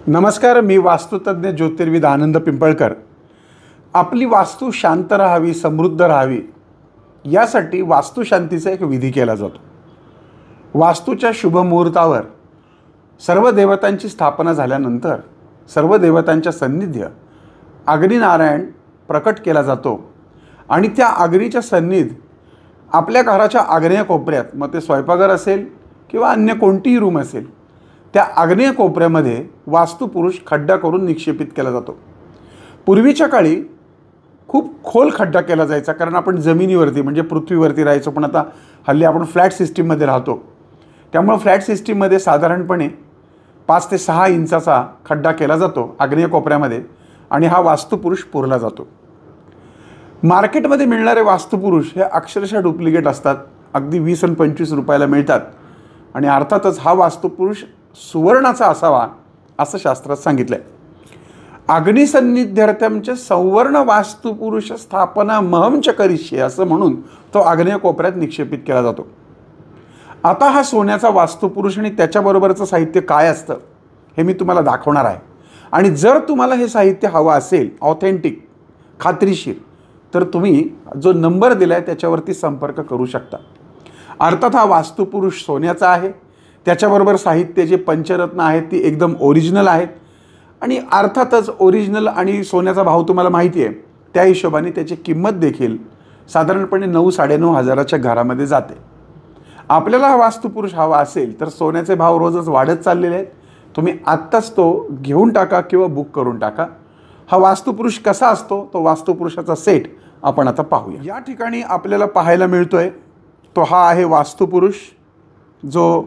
नमस्कार, मी वास्तुतज्ञ ज्योतिर्विद आनंद पिंपळकर। आपली वास्तू शांत राहावी, समृद्ध राहावी यासाठी वास्तुशांतीचा एक विधी केला जातो। वास्तूच्या शुभ मुहूर्तावर सर्व देवतांची स्थापना झाल्यानंतर सर्व देवतांच्या सन्निध्य अग्निनारायण प्रकट केला जातो आणि त्या अग्नीच्या सन्निध आपल्या घराच्या आग्नेय कोपऱ्यात, मग ते स्वयंपाकघर असेल किंवा अन्य कोणतीही रूम असेल, त्या आग्नेय कोपऱ्यामध्ये वास्तुपुरुष खड्डा करून निक्षेपित केला जातो। पूर्वीच्या काळी खूप खोल खड्डा केला जायचा, कारण आपण जमिनीवरती म्हणजे पृथ्वीवरती राहायचो, पण आता हल्ली आपण फ्लॅट सिस्टीममध्ये राहतो। त्यामुळे फ्लॅट सिस्टीममध्ये साधारणपणे 5 ते 6 इंचाचा खड्डा केला जातो आग्नेय कोपऱ्यामध्ये आणि हा वास्तुपुरुष पुरला जातो। मार्केटमध्ये मिळणारे वास्तुपुरुष हे अक्षरशः डुप्लिकेट असतात, अगदी 20 आणि 25 रुपयाला मिळतात आणि अर्थातच हा वास्तुपुरुष सुवर्णाचा असावा असं शास्त्रात सांगितलंय। अग्निसन्निध्यर्थमचे संवर्ण वास्तुपुरुष स्थापना महमच करिष्ये असं म्हणून तो आग्नेय कोपऱ्यात निक्षेपित केला जातो। आता हा सोन्याचा वास्तुपुरुष आणि त्याच्याबरोबरचं साहित्य काय असतं हे मी तुम्हाला दाखवणार आहे। आणि जर तुम्हाला हे साहित्य हवं असेल ऑथेंटिक, खात्रीशीर, तर तुम्ही जो नंबर दिलाय त्याच्यावरती संपर्क करू शकता। अर्थात हा वास्तुपुरुष सोन्याचा आहे, त्याच्याबरोबर साहित्य जे पंचरत्न आहेत ती एकदम ओरिजिनल आहेत आणि अर्थातच ओरिजिनल आणि सोन्याचा भाव तुम्हाला माहिती आहे, त्या हिशोबाने त्याची किंमत देखील साधारणपणे 9-9.5 हजाराच्या घरामध्ये जाते। आपल्याला हा वास्तुपुरुष हवा असेल तर सोन्याचे भाव रोजच वाढत चाललेले आहेत। तुम्ही आत्ताच तो घेऊन टाका किंवा बुक करून टाका। हा वास्तुपुरुष कसा असतो, तो वास्तुपुरुषाचा सेट आपण आता पाहूया। या ठिकाणी आपल्याला पाहायला मिळतोय तो हा आहे वास्तुपुरुष, जो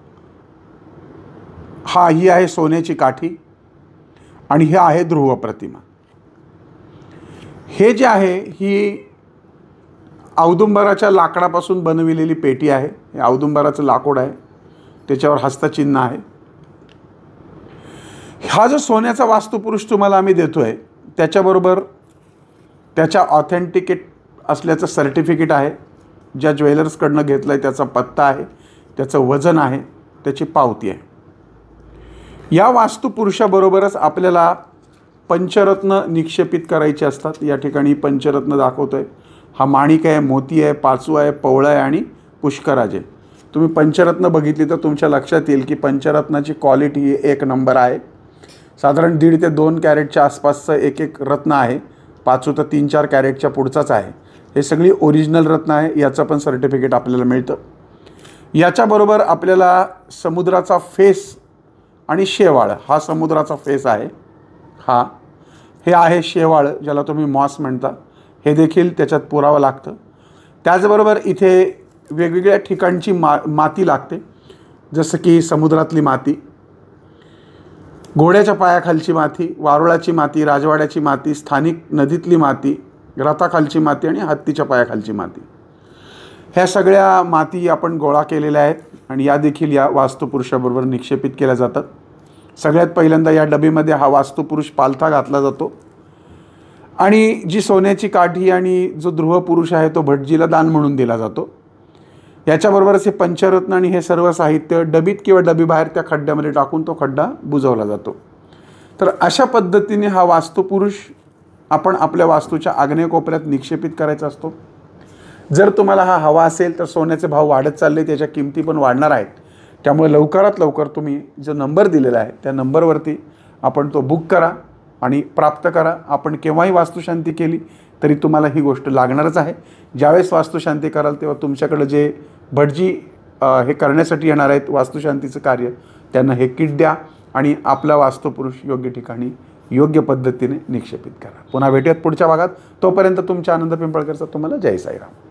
ही आहे सोन्याची काठी आणि ही आहे ध्रुव प्रतिमा। हे जे आहे ही औदुंबराच्या लाकडापासून बनविलेली पेटी आहे। हे औदुंबराचं लाकूड आहे, त्याच्यावर हस्तचिन्ह आहे। हा जो सोन्याचा वास्तुपुरुष तुम्हाला आम्ही देतोय त्याच्याबरोबर त्याच्या ऑथेंटिकेट असल्याचं सर्टिफिकेट आहे, ज्या ज्वेलर्सकडनं घेतलं आहे त्याचा पत्ता आहे, त्याचं वजन आहे, त्याची पावती आहे। या वास्तुपुरुषाबरोबरच आपल्याला पंचरत्न निक्षेपित करायचे असतात। या ठिकाणी पंचरत्न दाखवतोय, हा माणिक आहे, मोती आहे, पाचू आहे, पवळा आहे आणि पुष्कराज आहे। तुम्ही पंचरत्न बघितली तर तुमच्या लक्षात येईल की पंचरत्नाची क्वालिटी ही 1 नंबर आहे। साधारण 1.5 ते 2 कॅरेटच्या आसपासचं एक रत्न आहे, पाचू तर 3-4 कॅरेटच्या पुढचाच आहे। हे सगळी ओरिजिनल रत्न आहे, याचं पण सर्टिफिकेट आपल्याला मिळतं। याच्याबरोबर आपल्याला समुद्राचा फेस आणि शेवाळ, हा समुद्राचा फेस आहे, हे आहे शेवाळ ज्याला तुम्ही मॉस म्हणता, हे देखील त्याच्यात पुरावं लागतं। त्याचबरोबर इथे वेगवेगळ्या ठिकाणची माती लागते, जसं की समुद्रातली माती, घोड्याच्या पायाखालची माती, वारुळाची माती, राजवाड्याची माती, स्थानिक नदीतली माती, रथाखालची माती आणि हत्तीच्या पायाखालची माती। ह्या सगळ्या माती आपण गोळा केलेल्या आहेत आणि या देखील या वास्तुपुरुषाबरोबर निक्षेपित केल्या जातात। सगळ्यात पहिल्यांदा या डबीमध्ये हा वास्तुपुरुष पालथा घातला जातो आणि जी सोन्याची काठी आणि जो ध्रुव पुरुष आहे तो भटजीला दान म्हणून दिला जातो। याच्याबरोबरच हे पंचरत्न आणि हे सर्व साहित्य डबीत किंवा डबीबाहेर त्या खड्ड्यामध्ये टाकून तो खड्डा बुजवला जातो। तर अशा पद्धतीने हा वास्तुपुरुष आपण आपल्या वास्तूच्या आग्नेय कोपऱ्यात निक्षेपित करायचा असतो। जर तुम्हाला हा हवा असेल तर सोन्याचे भाव वाढत चालले, त्याच्या किमती पण वाढणार आहेत, त्यामुळे लवकरात लवकर तुम्ही जो नंबर दिलेला आहे त्या नंबरवरती आपण तो बुक करा आणि प्राप्त करा। आपण केव्हाही वास्तुशांती केली तरी तुम्हाला ही गोष्ट लागणारच आहे। ज्यावेळेस वास्तुशांती कराल तेव्हा तुमच्याकडे जे भटजी हे करण्यासाठी येणार आहेत वास्तुशांतीचं कार्य, त्यांना हे किट द्या आणि आपला वास्तुपुरुष योग्य ठिकाणी योग्य पद्धतीने निक्षेपित करा। पुन्हा भेटूयात पुढच्या भागात। तोपर्यंत तुमच्या आनंद पिंपळकरचा तुम्हाला जय साईराम।